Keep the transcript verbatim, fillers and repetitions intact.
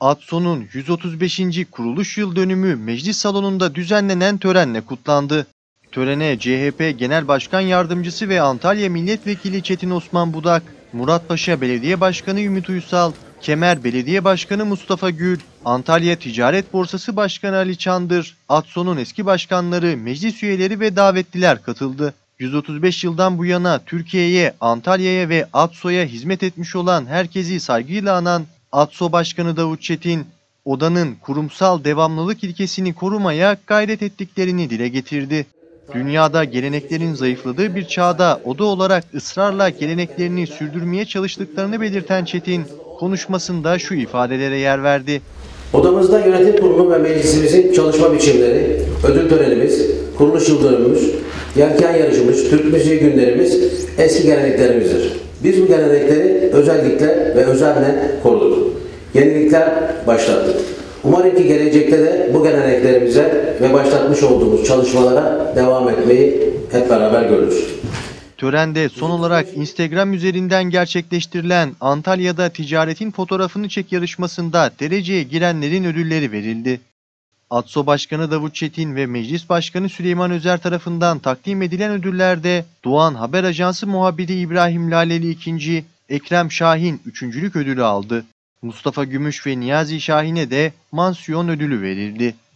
ATSO'nun yüz otuz beşinci kuruluş yıl dönümü meclis salonunda düzenlenen törenle kutlandı. Törene C H P Genel Başkan Yardımcısı ve Antalya Milletvekili Çetin Osman Budak, Muratpaşa Belediye Başkanı Ümit Uysal, Kemer Belediye Başkanı Mustafa Gül, Antalya Ticaret Borsası Başkanı Ali Çandır, ATSO'nun eski başkanları, meclis üyeleri ve davetliler katıldı. yüz otuz beş yıldan bu yana Türkiye'ye, Antalya'ya ve ATSO'ya hizmet etmiş olan herkesi saygıyla anan ATSO Başkanı Davut Çetin, odanın kurumsal devamlılık ilkesini korumaya gayret ettiklerini dile getirdi. Dünyada geleneklerin zayıfladığı bir çağda oda olarak ısrarla geleneklerini sürdürmeye çalıştıklarını belirten Çetin, konuşmasında şu ifadelere yer verdi. Odamızda yönetim kurulu ve meclisimizin çalışma biçimleri, ödül törenimiz, kuruluş yıl dönümümüz, yelken yarışımız, Türk müziği günlerimiz eski geleneklerimizdir. Biz bu gelenekleri özellikle ve özenle koruduk. Yenilikler başlattık. Umarım ki gelecekte de bu geleneklerimize ve başlatmış olduğumuz çalışmalara devam etmeyi hep beraber görürüz. Törende son olarak Instagram üzerinden gerçekleştirilen Antalya'da ticaretin fotoğrafını çek yarışmasında dereceye girenlerin ödülleri verildi. ATSO Başkanı Davut Çetin ve Meclis Başkanı Süleyman Özer tarafından takdim edilen ödüllerde Doğan Haber Ajansı muhabiri İbrahim Laleli ikinci, Ekrem Şahin üçüncülük ödülü aldı. Mustafa Gümüş ve Niyazi Şahin'e de mansiyon ödülü verildi.